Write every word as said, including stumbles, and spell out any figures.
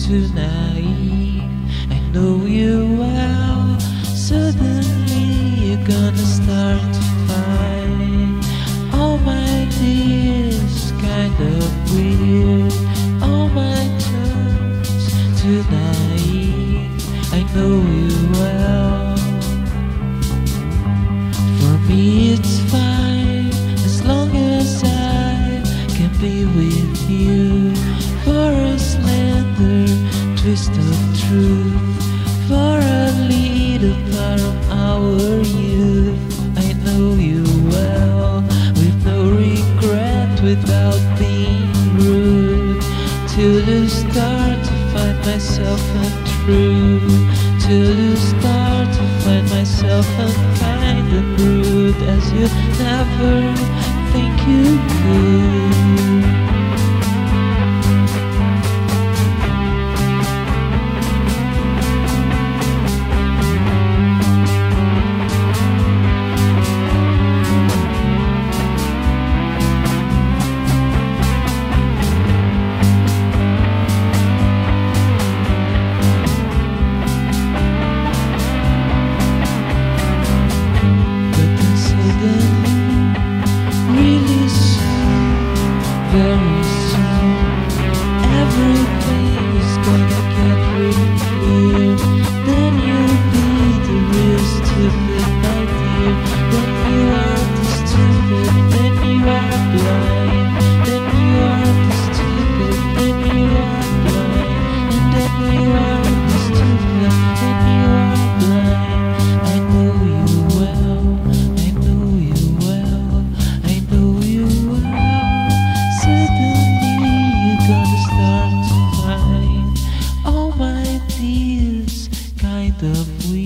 too naive. I know you well. Suddenly you're gonna start to find all my dears kind of weird. All my terms too naive. I know you well. For me it's fine as long as I can be with you. For a slender twist of truth, for a little part of our youth. I know you well, with no regret, without being rude. Till you start to find myself untrue. Till you start to find myself unkind and rude, as you never think you could. Really soon, very soon, everything is gonna get real clear. Then you'll be the real stupid, my dear. Then you are the stupid, then you are blind. Then you are the stupid, then you are blind. And then you are the stupid, then you are blind. I know you well, I know you well, I know you well. Suddenly you're gonna start to find all my dears kind of weird.